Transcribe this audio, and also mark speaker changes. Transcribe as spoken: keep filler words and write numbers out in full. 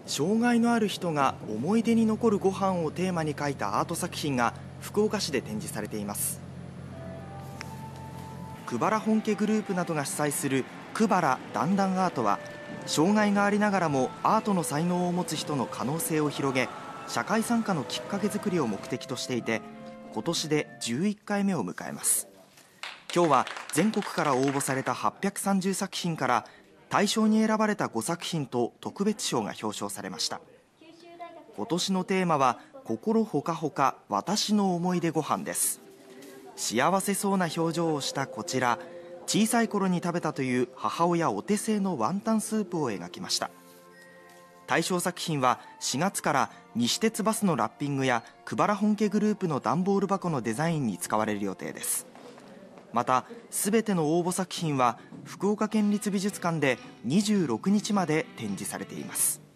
Speaker 1: 障害のある人が思い出に残るご飯をテーマに描いたアート作品が福岡市で展示されています。くばら本家グループなどが主催するくばらだんだんアートは、障害がありながらもアートの才能を持つ人の可能性を広げ、社会参加のきっかけ作りを目的としていて、今年でじゅういっかいめを迎えます。今日は全国から応募されたはっぴゃくさんじゅうさく品から大賞に選ばれたごさく品と特別賞が表彰されました。今年のテーマは心ほかほか私の思い出ご飯です。幸せそうな表情をしたこちら、小さい頃に食べたという母親お手製のワンタンスープを描きました。対象作品はしがつから西鉄バスのラッピングやくばら本家グループの段ボール箱のデザインに使われる予定です。また、すべての応募作品は福岡県立美術館でにじゅうろくにちまで展示されています。